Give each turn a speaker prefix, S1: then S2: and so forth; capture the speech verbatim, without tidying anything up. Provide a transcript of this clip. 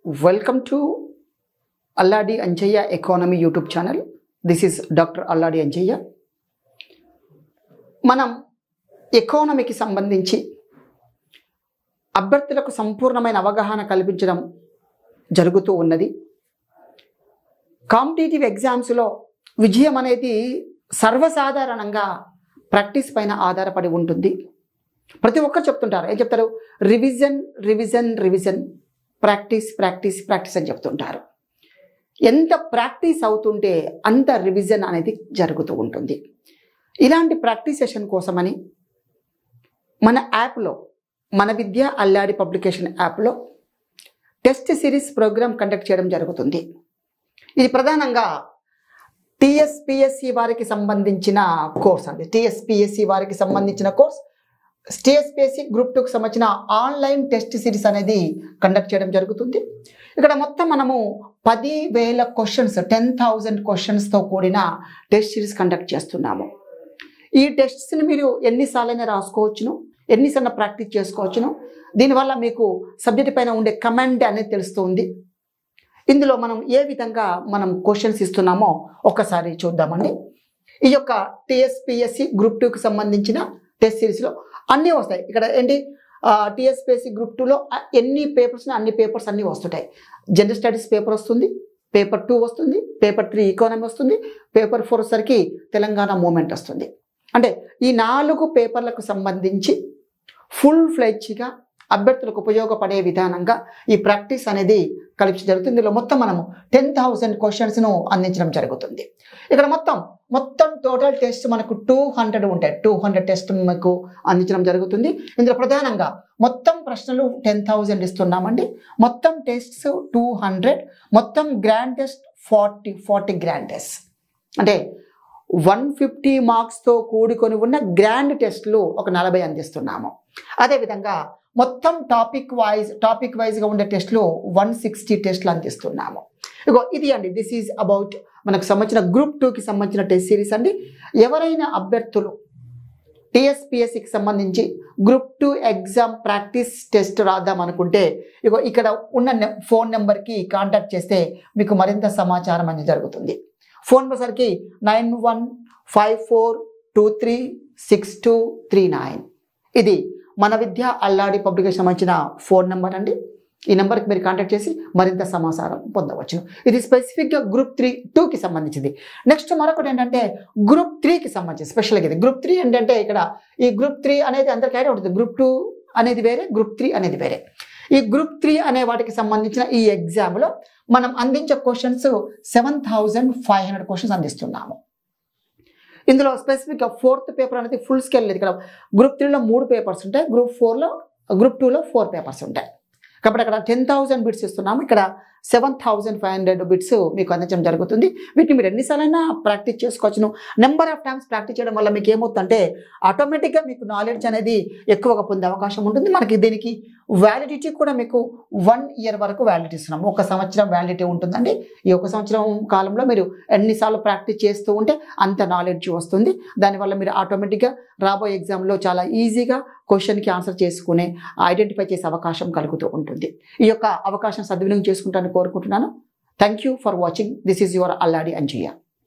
S1: Welcome to Alladi Anjaya Economy YouTube channel. This is Doctor Alladi Anjaya. మనం ఎకానమీకి సంబంధించి అభ్యర్థులకు సంపూర్ణమైన అవగాహన కల్పించడం జరుగుతూ ఉన్నది. కాంపిటేటివ్ ఎగ్జామ్స్లో విజయం అనేది సర్వసాధారణంగా ప్రాక్టీస్ పైన ఆధారపడి ఉంటుంది. ప్రతి ఒక్కరు చెప్తుంటారు. ఏం చెప్తారు? Revision revision revision practice practice practice అని చెప్తుంటారు. ఎంత ప్రాక్టీస్ అవుతుంటే అంత రివిజన్ అనేది జరుగుతూ ఉంటుంది. ఇలాంటి ప్రాక్టీస్ సెషన్ కోసమని మన యాప్లో మన విద్య అల్లాడి పబ్లికేషన్ యాప్లో టెస్ట్ సిరీస్ ప్రోగ్రామ్ కండక్ట్ చేయడం జరుగుతుంది. ఇది ప్రధానంగా టీఎస్పిఎస్సి వారికి సంబంధించిన కోర్స్ అండి. టీఎస్పిఎస్సి వారికి సంబంధించిన కోర్స్ టీఎస్పిఎస్సి గ్రూప్ టూకి సంబంధించిన ఆన్లైన్ టెస్ట్ సిరీస్ అనేది కండక్ట్ చేయడం జరుగుతుంది. ఇక్కడ మొత్తం మనము పది వేల క్వశ్చన్స్ టెన్ థౌజండ్ క్వశ్చన్స్తో కూడిన టెస్ట్ సిరీస్ కండక్ట్ చేస్తున్నాము. ఈ టెస్ట్స్ని మీరు ఎన్నిసార్లైనా రాసుకోవచ్చును, ఎన్నిసార్లు ప్రాక్టీస్ చేసుకోవచ్చును. దీనివల్ల మీకు సబ్జెక్ట్ పైన ఉండే కమాండ్ అనేది తెలుస్తుంది. ఇందులో మనం ఏ విధంగా మనం క్వశ్చన్స్ ఇస్తున్నామో ఒక్కసారి చూద్దామండి. ఈ యొక్క టీఎస్పిఎస్సి గ్రూప్ టూకి సంబంధించిన టెస్ట్ సిరీస్లో అన్నీ వస్తాయి. ఇక్కడ ఏంటి, టీఎస్పిఎస్సి గ్రూప్ టూలో ఎన్ని పేపర్స్ అన్ని పేపర్స్ అన్నీ వస్తుంటాయి. జనరల్ స్టడీస్ పేపర్ వస్తుంది, పేపర్ టూ వస్తుంది, పేపర్ త్రీ ఎకానమీ వస్తుంది, పేపర్ ఫోర్ వచ్చేసరికి తెలంగాణ మూమెంట్ వస్తుంది. అంటే ఈ నాలుగు పేపర్లకు సంబంధించి ఫుల్ ఫ్లెడ్జ్గా అభ్యర్థులకు ఉపయోగపడే విధానంగా ఈ ప్రాక్టీస్ అనేది కలిపి జరుగుతుంది. ఇందులో మొత్తం మనము టెన్ థౌజండ్ క్వశ్చన్స్ను అందించడం జరుగుతుంది. ఇక్కడ మొత్తం మొత్తం టోటల్ టెస్ట్ మనకు టూ హండ్రెడ్ ఉంటాయి. టూ హండ్రెడ్ టెస్ట్ మనకు అందించడం జరుగుతుంది. ఇందులో ప్రధానంగా మొత్తం ప్రశ్నలు టెన్ థౌజండ్ ఇస్తున్నామండి. మొత్తం టెస్ట్స్ టూ హండ్రెడ్, మొత్తం grand test forty forty grand test అంటే వన్ ఫిఫ్టీ మార్క్స్తో కూడుకొని ఉన్న గ్రాండ్ టెస్ట్లు ఒక నలభై అందిస్తున్నాము. అదేవిధంగా మొత్తం టాపిక్ వైజ్ టాపిక్ వైజ్గా ఉండే టెస్ట్లు వన్ సిక్స్టీ టెస్ట్లు అందిస్తున్నాము. ఇగో ఇది అండి, దిస్ ఈజ్ అబౌట్ మనకు సంబంధించిన గ్రూప్ టూకి సంబంధించిన టెస్ట్ సిరీస్ అండి. ఎవరైనా అభ్యర్థులు టీఎస్పిఎస్సికి సంబంధించి group two exam practice test రాద్దాం అనుకుంటే ఇగో ఇక్కడ ఉన్న ఫోన్ నెంబర్కి కాంటాక్ట్ చేస్తే మీకు మరింత సమాచారం అనేది జరుగుతుంది. ఫోన్ నెంబర్ సరికి nine one five four two three six two three nine. ఇది మన విద్య అల్లాడి పబ్లికేషన్ సంబంధించిన ఫోన్ నెంబర్ అండి. ఈ నెంబర్కి మీరు కాంటాక్ట్ చేసి మరింత సమాచారం పొందవచ్చు. ఇది స్పెసిఫిక్గా గ్రూప్ త్రీ టూకి సంబంధించింది. నెక్స్ట్ మరొకటి ఏంటంటే గ్రూప్ త్రీకి సంబంధించి స్పెషల్గా ఇది గ్రూప్ త్రీ ఏంటంటే ఇక్కడ ఈ గ్రూప్ త్రీ అనేది అందరికీ ఐడియా ఉంటుంది. గ్రూప్ టూ అనేది వేరే, గ్రూప్ త్రీ అనేది వేరే. ఈ గ్రూప్ త్రీ అనే వాటికి సంబంధించిన ఈ ఎగ్జామ్లో మనం అందించే questions seven thousand five hundred questions అందిస్తున్నాము. ఇందులో స్పెసిఫిక్గా ఫోర్త్ పేపర్ అనేది ఫుల్ స్కేల్ లేదు. ఇక్కడ గ్రూప్ త్రీలో మూడు పేపర్స్ ఉంటాయి, గ్రూప్ ఫోర్లో గ్రూప్ టూలో ఫోర్ పేపర్స్ ఉంటాయి. కాబట్టి అక్కడ టెన్ థౌజండ్ బిట్స్ ఇస్తున్నాము, ఇక్కడ seven thousand five hundred bits మీకు అందించడం జరుగుతుంది. వీటిని మీరు ఎన్నిసార్లైనా ప్రాక్టీస్ చేసుకోవచ్చును. నెంబర్ ఆఫ్ టైమ్స్ ప్రాక్టీస్ చేయడం వల్ల మీకు ఏమవుతుందంటే ఆటోమేటిక్గా మీకు నాలెడ్జ్ అనేది ఎక్కువగా పొందే అవకాశం ఉంటుంది. మనకి దీనికి వ్యాలిడిటీ కూడా మీకు వన్ ఇయర్ వరకు వ్యాలిడిటీ ఇస్తున్నాము. ఒక సంవత్సరం వ్యాలిడిటీ ఉంటుందండి. ఈ ఒక సంవత్సరం కాలంలో మీరు ఎన్నిసార్లు ప్రాక్టీస్ చేస్తూ ఉంటే అంత నాలెడ్జ్ వస్తుంది. దానివల్ల మీరు ఆటోమేటిక్గా రాబోయే ఎగ్జామ్లో చాలా ఈజీగా క్వశ్చన్కి ఆన్సర్ చేసుకునే ఐడెంటిఫై చేసే అవకాశం కలుగుతూ ఉంటుంది. ఈ యొక్క అవకాశం సద్వినియోగం చేసుకుంటానని కోరుకుంటున్నాను. Thank you for watching. This is your Alladi Anjaiah.